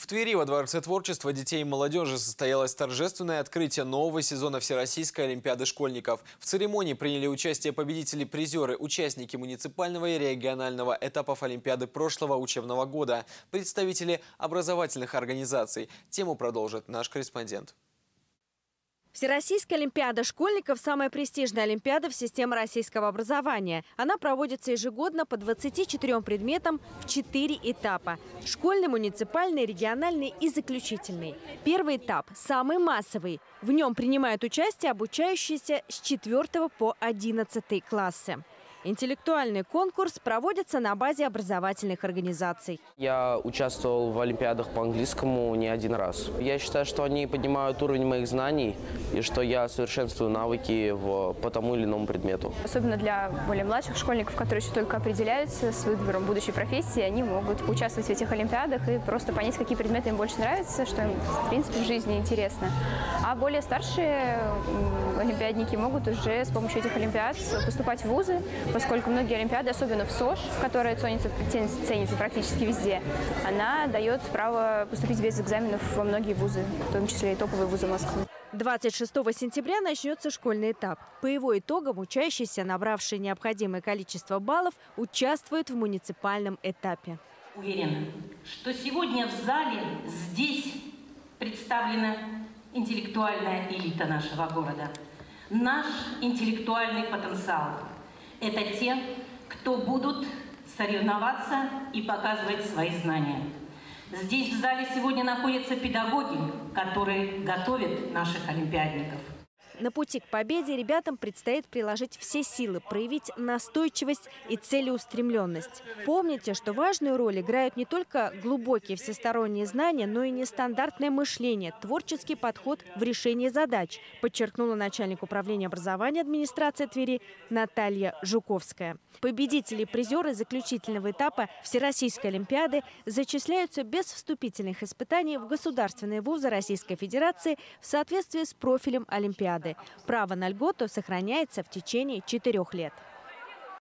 В Твери во Дворце творчества детей и молодежи состоялось торжественное открытие нового сезона Всероссийской олимпиады школьников. В церемонии приняли участие победители-призеры, участники муниципального и регионального этапов олимпиады прошлого учебного года, представители образовательных организаций. Тему продолжит наш корреспондент. Всероссийская олимпиада школьников – самая престижная олимпиада в системе российского образования. Она проводится ежегодно по 24 предметам в 4 этапа – школьный, муниципальный, региональный и заключительный. Первый этап – самый массовый. В нем принимают участие обучающиеся с 4 по 11 классы. Интеллектуальный конкурс проводится на базе образовательных организаций. Я участвовал в олимпиадах по английскому не один раз. Я считаю, что они поднимают уровень моих знаний и что я совершенствую навыки по тому или иному предмету. Особенно для более младших школьников, которые еще только определяются с выбором будущей профессии, они могут участвовать в этих олимпиадах и просто понять, какие предметы им больше нравятся, что им, в принципе, в жизни интересно. А более старшие олимпиадники могут уже с помощью этих олимпиад поступать в вузы, поскольку многие олимпиады, особенно в СОЖ, которая ценится практически везде, она дает право поступить без экзаменов во многие вузы, в том числе и топовые вузы Москвы. 26 сентября начнется школьный этап. По его итогам учащиеся, набравшие необходимое количество баллов, участвуют в муниципальном этапе. Уверена, что сегодня в зале здесь представлена интеллектуальная элита нашего города. Наш интеллектуальный потенциал. Это те, кто будут соревноваться и показывать свои знания. Здесь в зале сегодня находятся педагоги, которые готовят наших олимпиадников. На пути к победе ребятам предстоит приложить все силы, проявить настойчивость и целеустремленность. Помните, что важную роль играют не только глубокие всесторонние знания, но и нестандартное мышление, творческий подход в решении задач, подчеркнула начальник управления образования администрации Твери Наталья Жуковская. Победители и призеры заключительного этапа Всероссийской олимпиады зачисляются без вступительных испытаний в государственные вузы Российской Федерации в соответствии с профилем олимпиады. Право на льготу сохраняется в течение 4 лет.